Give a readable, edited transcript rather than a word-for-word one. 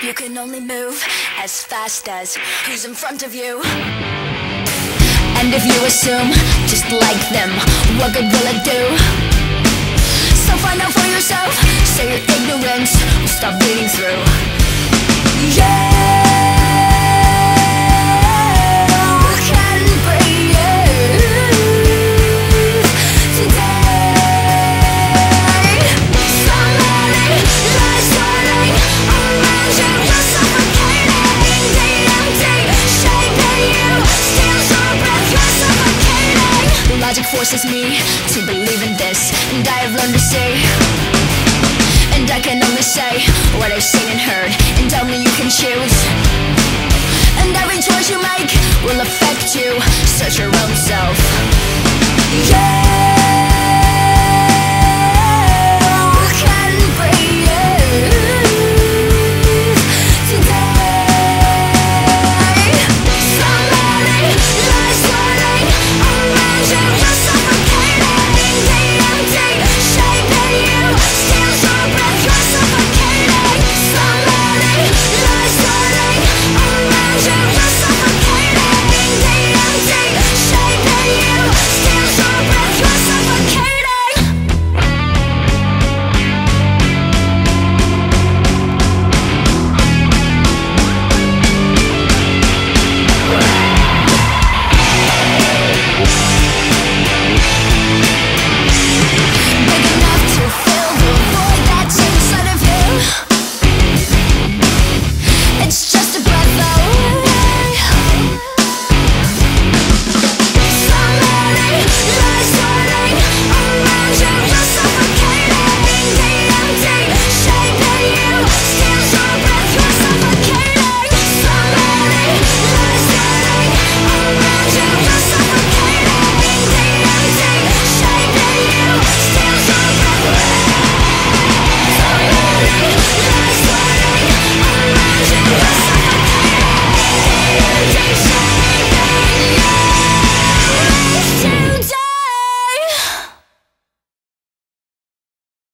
You can only move as fast as who's in front of you. And if you assume, just like them, what good will it do? So find out for yourself, so your ignorance will stop bleeding through. Yeah. Logic forces me to believe in this, and I have learned to see. And I can only say what I've seen and heard, and only you can choose. And every choice you make will affect you. Search your own self. Yeah.